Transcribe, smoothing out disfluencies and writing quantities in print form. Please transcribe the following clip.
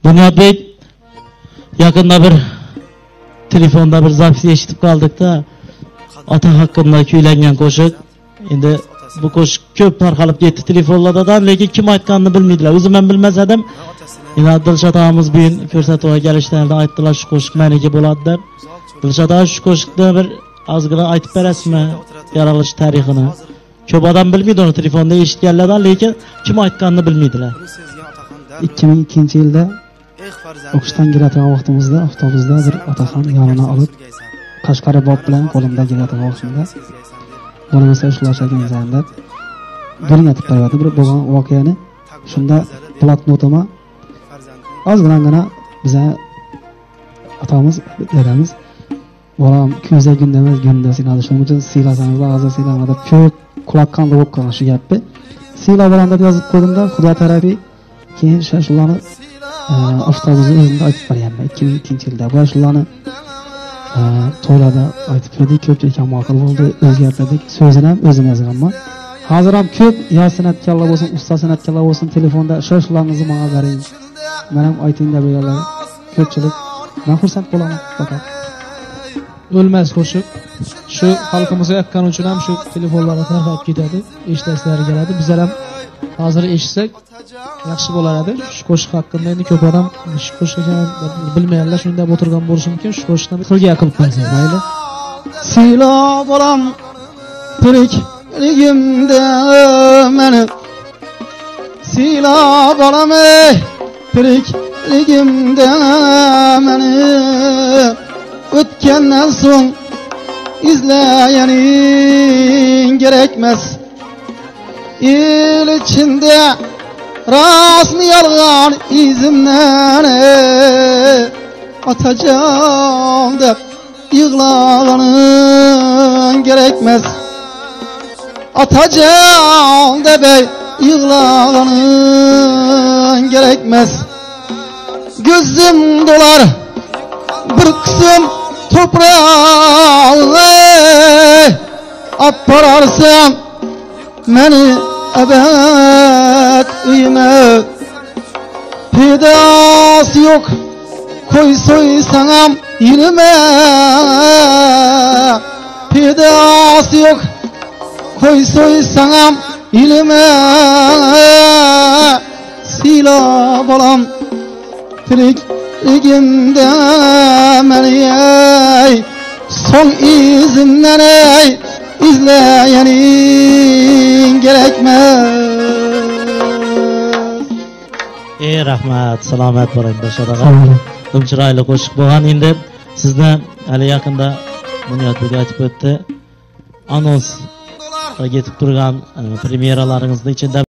Bunyodbek yakında bir telefonda bir zapis eshitib qoldik-da. Ota haqqında kuylangan qo'shiq. Endi bu qo'shiq ko'p tarqalib ketdi telefonlarda, lekin kim aytganini bilmaydilar. O'zim ham bilmas edim. Endi Dilshod og'amiz bugun ko'rsatuvga kelishlarida aytdilar shu qo'shiq meniki bo'ladi deb. Dilshod aka shu qo'shiqni bir ozgina aytib berasizmi? Yaralish tarixini. Ko'p odam bilmaydi uni telefonda eshitganlardan, lekin kim aytganini bilmaydilar. 2002-yilda o'qishdan kelayotgan vaqtimizda avtobusda bir otaxon yonini olib Qashqari bob bilan qo'limda kelayotgan vaqtimda bo'lmasa ushlashgan zandab birini aytib beradi bir bo'lgan voqeani. Shunda bloknotoma ozgina biza otamiz dedamiz bolam ko'za gündemiz gündesini shuning uchun siylasangiz hozir siylamada ko'p quloqqanda bo'lib qolgan shu gapni. Siyla bo'landa yozib qo'ydimda Xudo tarafi keyin shularni avtobusda o'zimda aytib berganman 2002-yilda. Bu shularni to'ylarda aytib berdik, ko'pchilik ham ma'qul bo'ldi, o'zgartirdik. So'zini ham o'zim yozganman. Hozir ham ko'p yo san'atkorlar bo'lsin, usta san'atkorlar bo'lsin telefonda shularningizni menga bering. Men ham ayting deb yozganlar ko'pchilik. Men xursand bo'laman faqat. O'lmas qo'shiq. Shu xalqimizga yoqqani uchun ham shu telefonlarga tarqalib ketadi, eshitishlari keladi. Bizlar ham hozir eshitsak yaxshi bo'lar edi. Shu qo'shiq haqida endi ko'p odam shu qo'shiqni bilmaganlar shunda o'tirgan bo'lishi mumkin. Shu qo'shiqni qilga qilib qo'ysak, mayli. Silo bolam tirikligimda meni Silo bolam tirikligimda meni o'tgandan so'ng izlayaning kerakmas. El içinde rasmi yalgan izimden atacağım deb yığlağının gerekmez. Atacağım deb yığlağının gerekmez. Gözüm dolar bir kısım toprağı appararsam meni ebed uyuma pedası yok koy soysanam yürüme pedası yok koy soysanam yürüme Silo bolam tirikligimde meni son izimden izleyenin gerekmez. Rahmat, salomat bo'ling Dilshod aka. Dim chiroyli qo'shiq bo'lgan. Endi sizni hali yaqinda Bunyodbek aytib o'tdi. Anonsga ketib turgan premyeralaringizning ichida